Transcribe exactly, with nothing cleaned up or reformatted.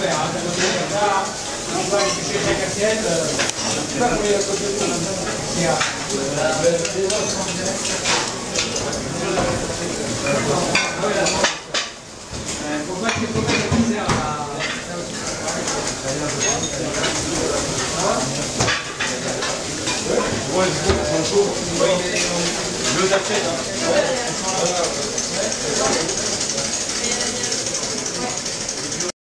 Pourquoi tu pourrais le misère là? Ouais, c'est bon, c'est chaud. Je le t'achète, hein.